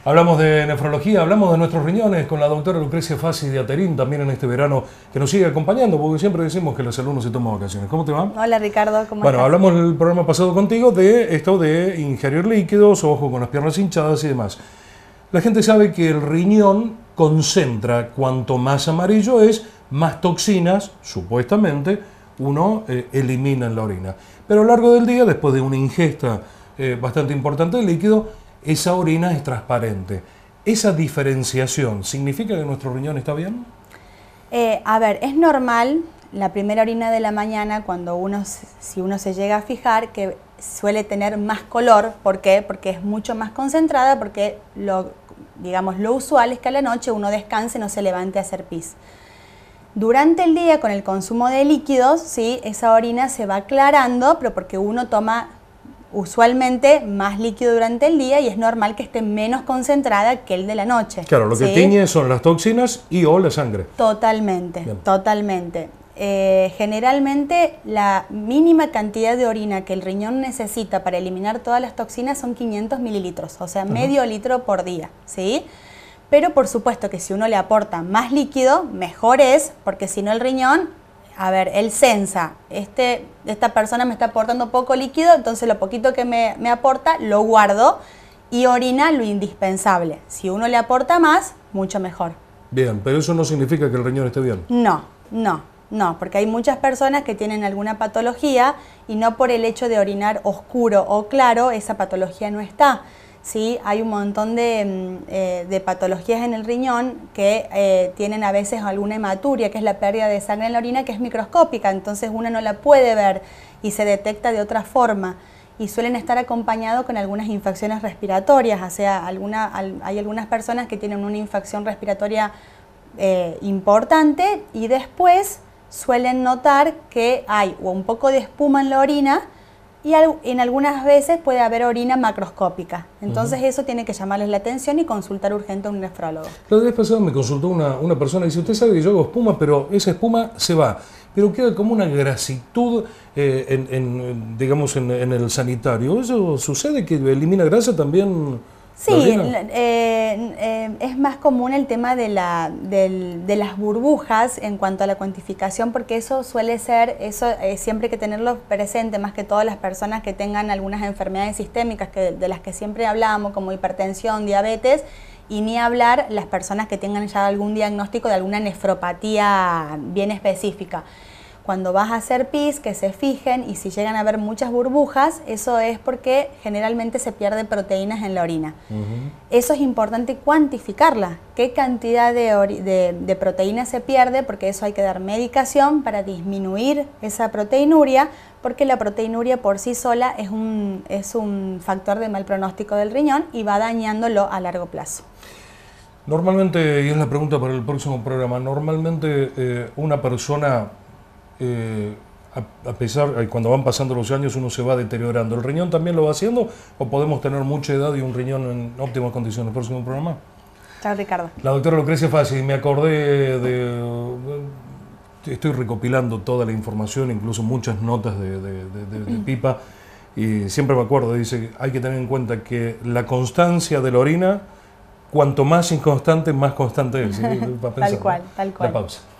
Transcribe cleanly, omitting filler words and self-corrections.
Hablamos de nefrología, hablamos de nuestros riñones con la doctora Lucrecia Fassi de Aterín, también en este verano, que nos sigue acompañando, porque siempre decimos que los alumnos se toman vacaciones. ¿Cómo te va? Hola Ricardo, ¿cómo estás? Bueno, hablamos el programa pasado contigo de esto de ingerir líquidos, ojo con las piernas hinchadas y demás. La gente sabe que el riñón concentra, cuanto más amarillo es, más toxinas, supuestamente, uno elimina en la orina. Pero a lo largo del día, después de una ingesta bastante importante de líquido, esa orina es transparente. ¿Esa diferenciación significa que nuestro riñón está bien? A ver, es normal la primera orina de la mañana cuando si uno se llega a fijar que suele tener más color. ¿Por qué? Porque es mucho más concentrada, porque lo usual es que a la noche uno descanse y no se levante a hacer pis. Durante el día, con el consumo de líquidos, ¿sí?, esa orina se va aclarando, pero porque uno toma usualmente más líquido durante el día y es normal que esté menos concentrada que el de la noche. Claro, lo que tiñe son las toxinas y o la sangre. Totalmente, bien. Totalmente. Generalmente la mínima cantidad de orina que el riñón necesita para eliminar todas las toxinas son 500 mililitros, o sea, medio litro por día, ¿sí? Pero por supuesto que si uno le aporta más líquido, mejor es, porque si no el riñón, a ver, él censa, esta persona me está aportando poco líquido, entonces lo poquito que me aporta lo guardo y orina lo indispensable. Si uno le aporta más, mucho mejor. Bien, pero eso no significa que el riñón esté bien. No, porque hay muchas personas que tienen alguna patología y no por el hecho de orinar oscuro o claro, esa patología no está. Sí, hay un montón de patologías en el riñón que tienen a veces alguna hematuria, que es la pérdida de sangre en la orina, que es microscópica, entonces uno no la puede ver y se detecta de otra forma. Y suelen estar acompañados con algunas infecciones respiratorias, o sea, hay algunas personas que tienen una infección respiratoria importante y después suelen notar que hay un poco de espuma en la orina y en algunas veces puede haber orina macroscópica. Entonces eso tiene que llamarles la atención y consultar urgente a un nefrólogo. La vez pasada me consultó una persona y dice, usted sabe que yo hago espuma, pero esa espuma se va. Pero queda como una grasitud digamos, en el sanitario. ¿Eso sucede que elimina grasa también? Sí, es más común el tema de las burbujas en cuanto a la cuantificación, porque eso suele ser, siempre hay que tenerlo presente, más que todas las personas que tengan algunas enfermedades sistémicas de las que siempre hablamos, como hipertensión, diabetes, y ni hablar las personas que tengan ya algún diagnóstico de alguna nefropatía bien específica. Cuando vas a hacer pis, que se fijen, y si llegan a haber muchas burbujas, eso es porque generalmente se pierde proteínas en la orina. Eso es importante cuantificarla, qué cantidad de proteínas se pierde, porque eso hay que dar medicación para disminuir esa proteinuria, porque la proteinuria por sí sola es un factor de mal pronóstico del riñón y va dañándolo a largo plazo. Normalmente, y es la pregunta para el próximo programa, normalmente una persona... a pesar, cuando van pasando los años uno se va deteriorando. ¿El riñón también lo va haciendo o podemos tener mucha edad y un riñón en óptimas condiciones? ¿Próximo programa? Chao, Ricardo. La doctora Lucrecia Fassi, me acordé estoy recopilando toda la información, incluso muchas notas de Pipa, y siempre me acuerdo, dice, hay que tener en cuenta que la constancia de la orina, cuanto más inconstante, más constante es. ¿Sí? Tal cual. La pausa.